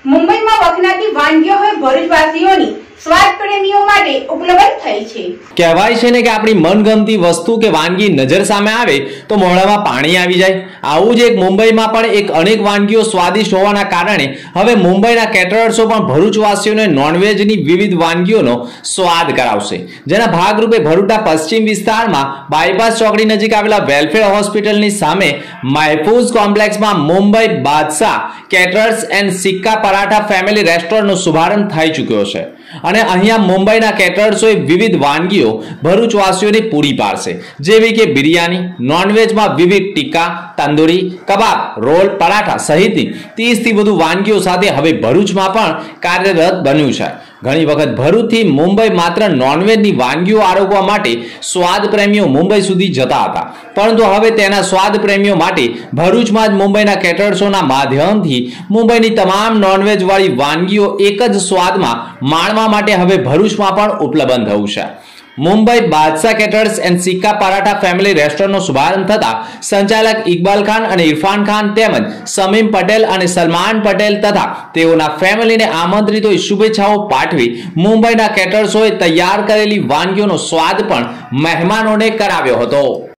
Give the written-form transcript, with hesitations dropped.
મુંબઈમાં વખણાતી વાનગીઓ હવે ભરૂચવાસીઓની સ્વાદ પ્રેમીઓ માટે ઉપલબ્ધ થઈ છે। કહેવાય છે ને કે આપણી મનગમતી વસ્તુ કે વાનગી નજર સામે આવે તો મોઢામાં પાણી આવી જાય। આવું જ એક મુંબઈમાં પણ એક અનેક વાનગીઓ સ્વાદિષ્ટ હોવાના કારણે હવે મુંબઈના કેટરર્સો પણ ભરૂચવાસીઓને નોનવેજની વિવિધ વાનગીઓનો સ્વાદ કરાવશે। જેના ભાગરૂપે ભરૂચના પશ્ચિમ વિસ્તારમાં બાયપાસ ચોકડી નજીક આવેલા વેલફેર હોસ્પિટલની સામે મહેફૂઝ કોમ્પ્લેક્સમાં મુંબઈ બાદશાહ કેટરર્સ એન્ડ સિક્કા પરાઠા ફેમિલી રેસ્ટોરન્ટનો શુભારંભ થઈ ચૂક્યો છે અને અહીંયા મુંબઈના કેટરર્સોએ વિવિધ વાનગીઓ ભરૂચવાસીઓને પૂરી પાડશે, જેવી કે બિરયાની, નોનવેજમાં વિવિધ ટીક્કા, તંદૂરી, કબાબ, રોલ, પરાઠા સહિતની 30 થી વધુ વાનગીઓ સાથે હવે ભરૂચમાં પણ કાર્યરત બન્યું છે। ઘણી વખત ભરૂચથી મુંબઈ માત્ર નોનવેજની વાનગીઓ આરોગવા માટે સ્વાદ પ્રેમીઓ મુંબઈ સુધી જતા હતા, પરંતુ હવે તેના સ્વાદ પ્રેમીઓ માટે ભરૂચમાં જ મુંબઈના કેટરર્સોના માધ્યમથી મુંબઈની તમામ નોનવેજ વાળી વાનગીઓ એક જ સ્વાદમાં માણવા માટે હવે ભરૂચમાં પણ ઉપલબ્ધ થયું છે। મુંબઈ બાદશાહ કેટરર્સ એન્ડ સિક્કા પરાઠા ફેમિલી રેસ્ટોરન્ટનો શુભારંભ થતા સંચાલક ઇકબાલ ખાન અને ઇરફાન ખાન તેમજ સમીમ પટેલ અને સલમાન પટેલ તથા તેઓના ફેમિલીને આમંત્રિતોએ શુભેચ્છાઓ પાઠવી મુંબઈના કેટરર્સોએ તૈયાર કરેલી વાનગીઓનો સ્વાદ પણ મહેમાનોને કરાવ્યો હતો।